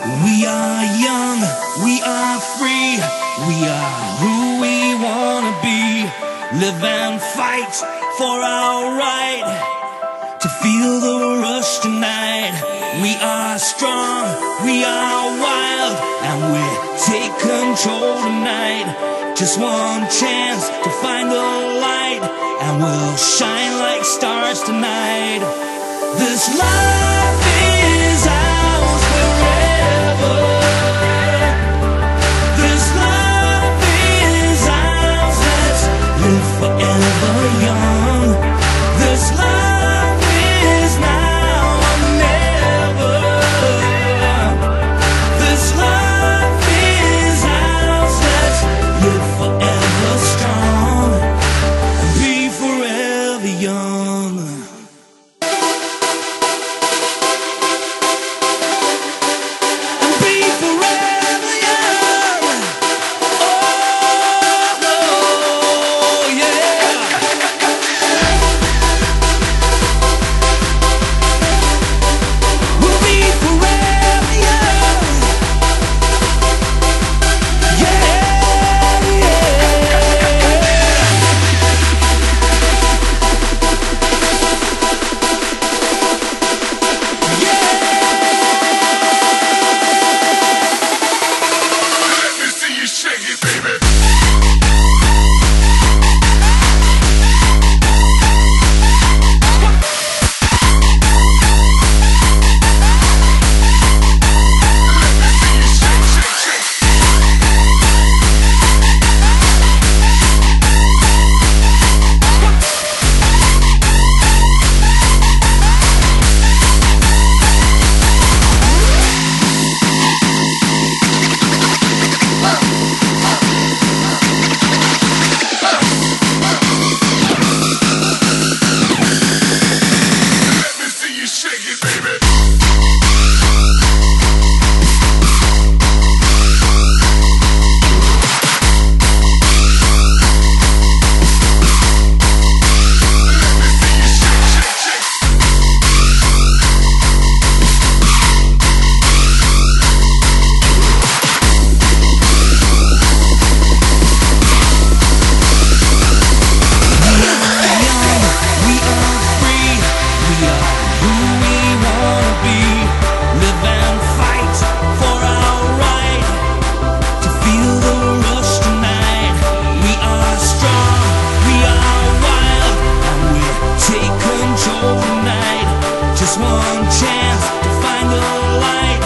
We are young, we are free, we are who we wanna be. Live and fight for our right to feel the rush tonight. We are strong, we are wild, and we take control tonight. Just one chance to find the light, and we'll shine like stars tonight. This life is ours forever. This life is ours. Let's live forever young. This life is now or never. This life is ours. Let's live forever strong and be forever young. Just one chance to find the light.